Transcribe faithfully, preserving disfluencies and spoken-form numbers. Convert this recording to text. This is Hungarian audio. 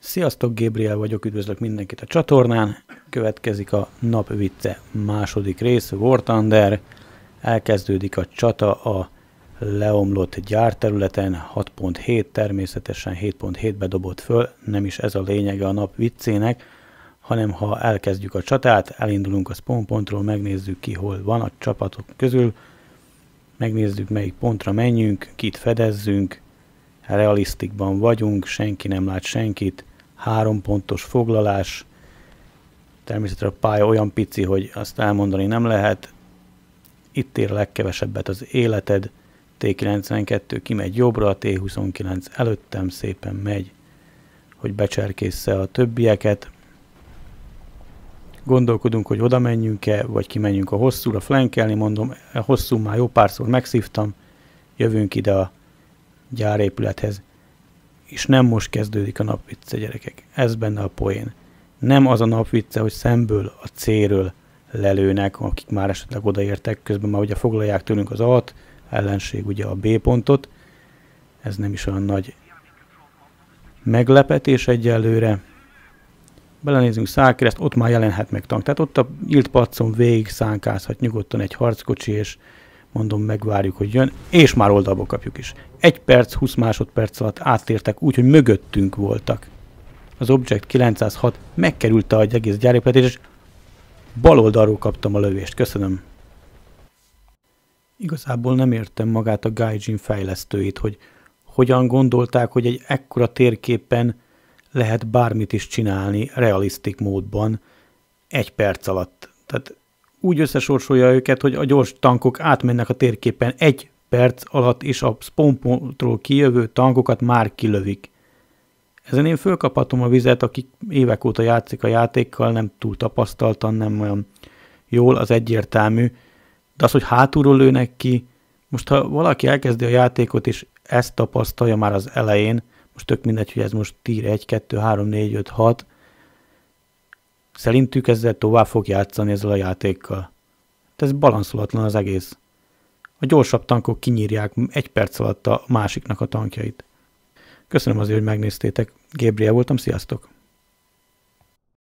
Sziasztok, Gabriel vagyok, üdvözlök mindenkit a csatornán. Következik a nap vicce második rész, War Thunder. Elkezdődik a csata a leomlott gyárterületen, hat pont hét, természetesen hét pont hétbe dobott föl. Nem is ez a lényege a nap viccének, hanem ha elkezdjük a csatát, elindulunk a spawn pontról, megnézzük ki hol van a csapatok közül, megnézzük melyik pontra menjünk, kit fedezzünk, realisztikban vagyunk, senki nem lát senkit, három pontos foglalás, természetesen a pálya olyan pici, hogy azt elmondani nem lehet, itt ér a legkevesebbet az életed, té kilencvenkettő kimegy jobbra, a té huszonkilenc előttem szépen megy, hogy becserkészze a többieket. Gondolkodunk, hogy oda menjünk-e, vagy kimenjünk a hosszúra flankelni, mondom, a hosszú már jó párszor megszívtam, jövünk ide a gyárépülethez. És nem most kezdődik a napvicce, gyerekek. Ez benne a poén. Nem az a napvicce, hogy szemből a céről lelőnek, akik már esetleg odaértek, közben már ugye foglalják tőlünk az A-t, ellenség ugye a B pontot. Ez nem is olyan nagy meglepetés egyelőre. Belenézünk Szálkereszt, ott már jelenhet meg tank. Tehát ott a nyílt placon végig szánkázhat nyugodtan egy harckocsi, és mondom, megvárjuk, hogy jön, és már oldalba kapjuk is. Egy perc, húsz másodperc alatt áttértek úgy, hogy mögöttünk voltak. Az Object kilencszázhat megkerülte egy egész gyárépületet, és bal oldalról kaptam a lövést. Köszönöm. Igazából nem értem magát a Gaijin fejlesztőit, hogy hogyan gondolták, hogy egy ekkora térképen lehet bármit is csinálni realisztik módban egy perc alatt. Tehát úgy összesorsolja őket, hogy a gyors tankok átmennek a térképen egy perc alatt, és a spawn pontról kijövő tankokat már kilövik. Ezen én fölkaphatom a vizet, akik évek óta játszik a játékkal, nem túl tapasztaltan, nem olyan jól, az egyértelmű. De az, hogy hátulról lőnek ki, most ha valaki elkezdi a játékot, és ezt tapasztalja már az elején, most tök mindegy, hogy ez most tír egy, kettő, három, négy, öt, hat, szerintük ezzel tovább fog játszani ezzel a játékkal. De ez balanszolatlan az egész. A gyorsabb tankok kinyírják egy perc alatt a másiknak a tankjait. Köszönöm azért, hogy megnéztétek. Gabriel voltam, sziasztok!